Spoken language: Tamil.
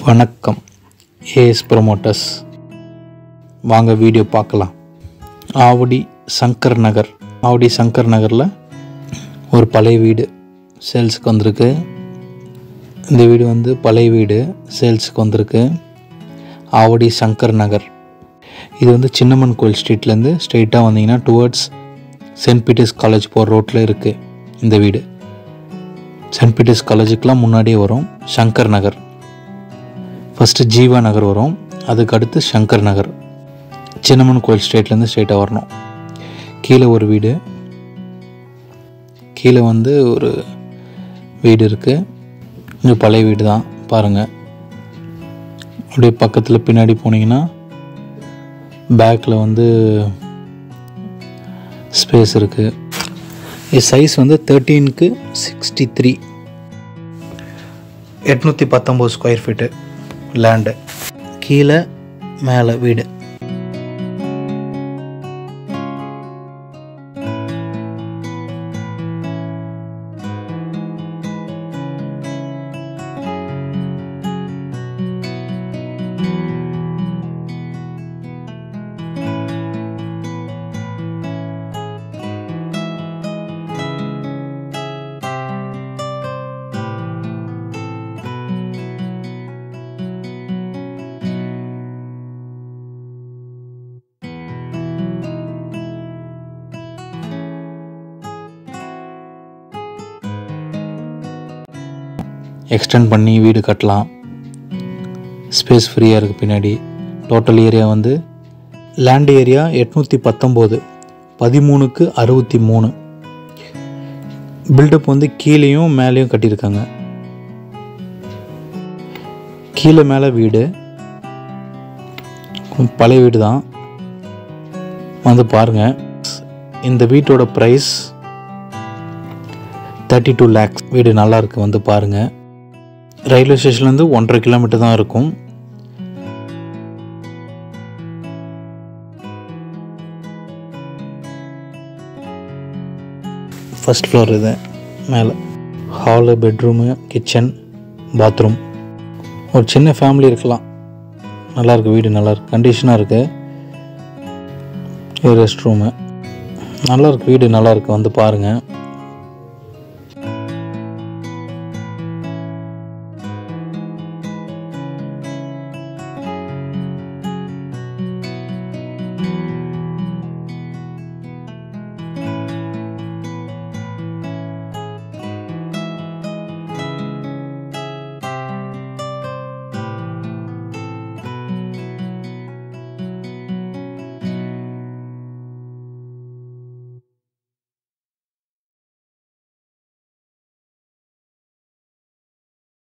வணக்கம். As promoters. வாங்க வீடியோ பார்க்கலாம். ஆவடி சங்கர் நகர். ஆவடி சங்கர் நகரில் ஒரு பழைய வீடு சேல்ஸுக்கு வந்திருக்கு. இந்த வீடு பழைய வீடு சேல்ஸுக்கு வந்திருக்கு. ஆவடி சங்கர் நகர். இது சின்னம்மன் கோயில் ஸ்ட்ரீட்லேருந்து ஸ்ட்ரெயிட்டாக வந்தீங்கன்னா டுவர்ட்ஸ் சென்ட் பீட்டர்ஸ் காலேஜ் போகிற ரோட்டில் இருக்குது. இந்த வீடு சென்ட் பீட்டர்ஸ் காலேஜுக்கெலாம் முன்னாடியே வரும். சங்கர் நகர் ஃபஸ்ட்டு ஜீவா நகர் வரும், அதுக்கு அடுத்து சங்கர் நகர். சின்னம்மன் கோயில் ஸ்ட்ரீட்லேருந்து ஸ்ட்ரெயிட்டாக வரணும். கீழே ஒரு வீடு, கீழே ஒரு வீடு இருக்குது. கொஞ்சம் பழைய வீடு தான் பாருங்கள். அப்படியே பக்கத்தில் பின்னாடி போனீங்கன்னா பேக்கில் ஸ்பேஸ் இருக்குது. இது size 13x63, 819 square feet land. கீழே மேலே வீடு. எக்ஸ்டெண்ட் பண்ணி வீடு கட்டலாம். ஸ்பேஸ் ஃப்ரீயாக இருக்குது பின்னாடி. Total area land area 819, 13x63. Built up கீழேயும் மேலேயும் கட்டியிருக்காங்க. கீழே மேலே வீடு, பழைய வீடு தான். பாருங்கள். இந்த வீட்டோட ப்ரைஸ் 32 lakhs. வீடு நல்லா இருக்குது. பாருங்கள். ரயில்வே ஸ்டேஷன்லேருந்து 1.5 கிலோமீட்டர் தான் இருக்கும். First floor. இது மேலே ஹாலு, பெட்ரூமு, கிச்சன், பாத்ரூம். ஒரு சின்ன ஃபேமிலி இருக்கலாம். நல்லாயிருக்கு வீடு, நல்லாயிருக்கு, கண்டிஷனாக இருக்குது. இது ரெஸ்ட் ரூமு. நல்லாயிருக்கு வீடு, நல்லாயிருக்கு. பாருங்கள்.